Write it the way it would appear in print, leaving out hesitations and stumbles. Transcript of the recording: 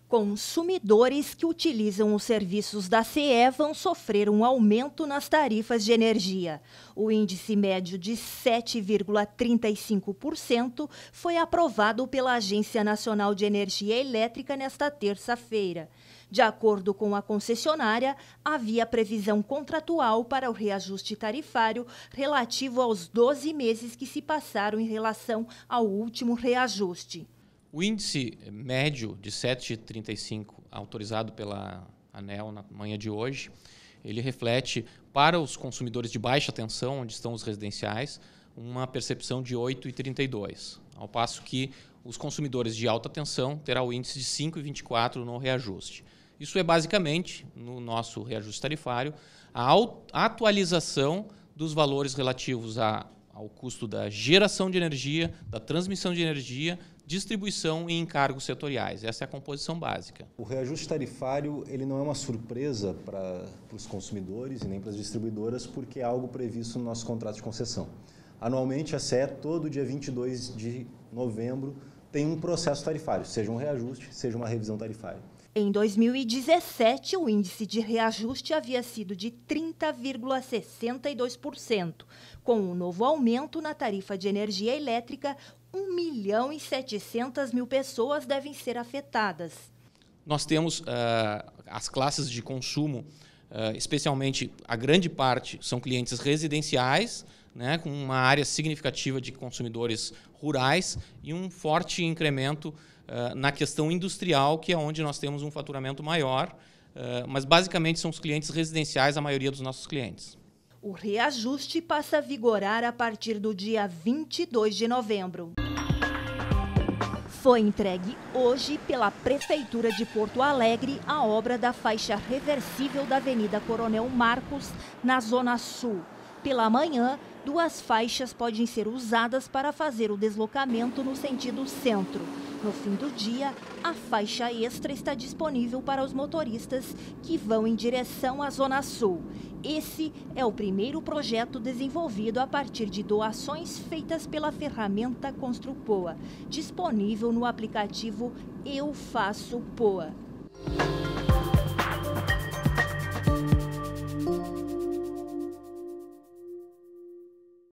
Consumidores que utilizam os serviços da CE vão sofrer um aumento nas tarifas de energia. O índice médio de 7,35% foi aprovado pela Agência Nacional de Energia Elétrica nesta terça-feira. De acordo com a concessionária, havia previsão contratual para o reajuste tarifário relativo aos 12 meses que se passaram em relação ao último reajuste. O índice médio de 7,35 autorizado pela ANEEL na manhã de hoje, ele reflete para os consumidores de baixa tensão, onde estão os residenciais, uma percepção de 8,32, ao passo que os consumidores de alta tensão terão o índice de 5,24 no reajuste. Isso é basicamente, no nosso reajuste tarifário, a atualização dos valores relativos ao custo da geração de energia, da transmissão de energia, distribuição e encargos setoriais. Essa é a composição básica. O reajuste tarifário ele não é uma surpresa para os consumidores e nem para as distribuidoras, porque é algo previsto no nosso contrato de concessão. Anualmente, a CE, todo dia 22 de novembro, tem um processo tarifário, seja um reajuste, seja uma revisão tarifária. Em 2017, o índice de reajuste havia sido de 30,62%. Com o novo aumento na tarifa de energia elétrica, 1.700.000 pessoas devem ser afetadas. Nós temos as classes de consumo, especialmente a grande parte são clientes residenciais, né, com uma área significativa de consumidores rurais e um forte incremento na questão industrial, que é onde nós temos um faturamento maior, mas basicamente são os clientes residenciais a maioria dos nossos clientes. O reajuste passa a vigorar a partir do dia 22 de novembro. Foi entregue hoje pela Prefeitura de Porto Alegre a obra da faixa reversível da Avenida Coronel Marcos, na Zona Sul. Pela manhã, 2 faixas podem ser usadas para fazer o deslocamento no sentido centro. No fim do dia, a faixa extra está disponível para os motoristas que vão em direção à Zona Sul. Esse é o primeiro projeto desenvolvido a partir de doações feitas pela ferramenta Construpoa, disponível no aplicativo Eu Faço Poa.